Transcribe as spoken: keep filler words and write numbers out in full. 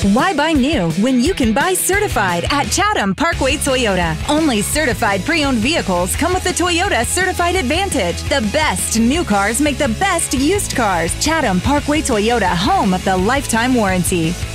Why buy new when you can buy certified at Chatham Parkway Toyota? Only certified pre-owned vehicles come with the Toyota Certified Advantage. The best new cars make the best used cars. Chatham Parkway Toyota, home of the lifetime warranty.